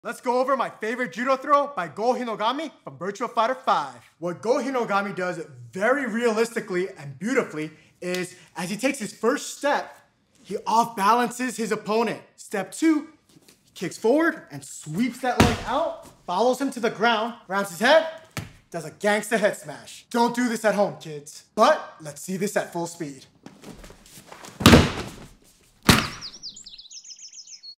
Let's go over my favorite judo throw by Goh Hinogami from Virtua Fighter 5. What Goh Hinogami does very realistically and beautifully is, as he takes his first step, he off-balances his opponent. Step 2, he kicks forward and sweeps that leg out, follows him to the ground, grabs his head, does a gangsta head smash. Don't do this at home, kids. But let's see this at full speed.